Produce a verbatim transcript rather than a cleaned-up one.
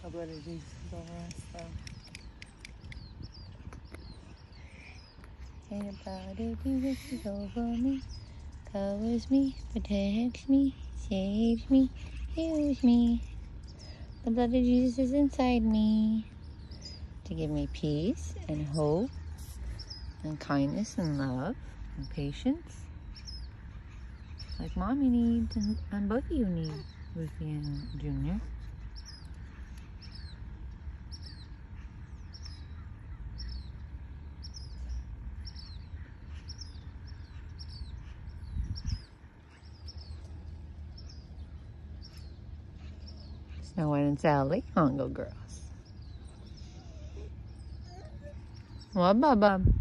The blood of Jesus is over us, so. And the blood of Jesus is over me, covers me, protects me, saves me, heals me. The blood of Jesus is inside me to give me peace and hope and kindness and love and patience, like Mommy needs and, and both of you need, Ruthie and Junior. Snow White and Sally, Hongo girls. What, Bubba?